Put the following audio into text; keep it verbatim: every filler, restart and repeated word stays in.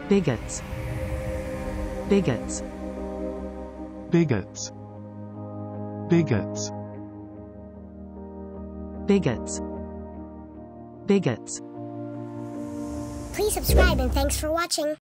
bigots, bigots, bigots, bigots, bigots, bigots. Please subscribe and thanks for watching.